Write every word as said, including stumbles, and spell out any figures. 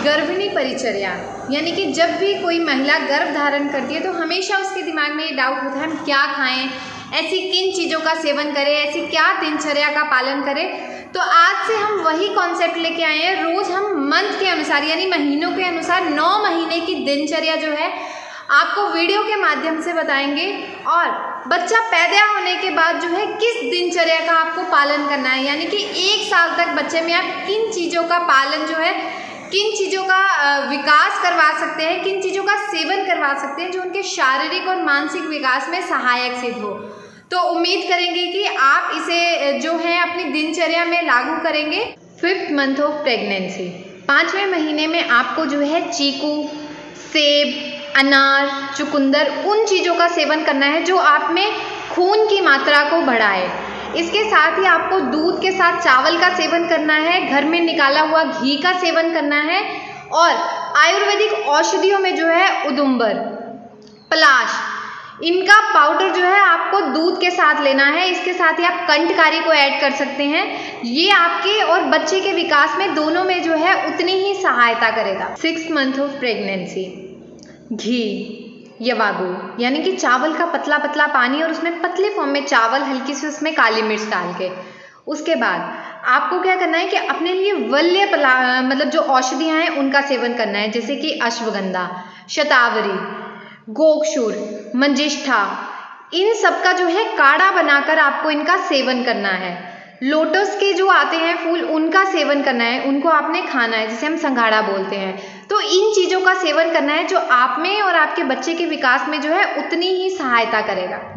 गर्भिणी परिचर्या, यानी कि जब भी कोई महिला गर्भ धारण करती है तो हमेशा उसके दिमाग में ये डाउट होता है हम क्या खाएं, ऐसी किन चीज़ों का सेवन करें, ऐसी क्या दिनचर्या का पालन करें। तो आज से हम वही कॉन्सेप्ट लेके आए हैं। रोज़ हम मंथ के अनुसार यानी महीनों के अनुसार नौ महीने की दिनचर्या जो है आपको वीडियो के माध्यम से बताएंगे, और बच्चा पैदा होने के बाद जो है किस दिनचर्या का आपको पालन करना है, यानी कि एक साल तक बच्चे में आप किन चीज़ों का पालन जो है, किन चीज़ों का विकास करवा सकते हैं, किन चीज़ों का सेवन करवा सकते हैं जो उनके शारीरिक और मानसिक विकास में सहायक सिद्ध हो। तो उम्मीद करेंगे कि आप इसे जो है अपनी दिनचर्या में लागू करेंगे। फिफ्थ मंथ ऑफ प्रेगनेंसी, पाँचवें महीने में आपको जो है चीकू, सेब, अनार, चुकंदर उन चीज़ों का सेवन करना है जो आप में खून की मात्रा को बढ़ाए। इसके साथ ही आपको दूध के साथ चावल का सेवन करना है, घर में निकाला हुआ घी का सेवन करना है, और आयुर्वेदिक औषधियों में जो है उदुम्बर, पलाश, इनका पाउडर जो है आपको दूध के साथ लेना है। इसके साथ ही आप कंठकारी को ऐड कर सकते हैं। ये आपके और बच्चे के विकास में दोनों में जो है उतनी ही सहायता करेगा। सिक्स मंथ ऑफ प्रेगनेंसी, घी, यवागू यानी कि चावल का पतला पतला पानी और उसमें पतले फॉर्म में चावल, हल्की सी उसमें काली मिर्च डाल के। उसके बाद आपको क्या करना है कि अपने लिए वल्य मतलब जो औषधियाँ हैं उनका सेवन करना है, जैसे कि अश्वगंधा, शतावरी, गोक्षूर, मंजिष्ठा, इन सब का जो है काढ़ा बनाकर आपको इनका सेवन करना है। लोटस के जो आते हैं फूल उनका सेवन करना है, उनको आपने खाना है, जिसे हम संघाड़ा बोलते हैं। तो इन चीज़ों का सेवन करना है जो आप में और आपके बच्चे के विकास में जो है उतनी ही सहायता करेगा।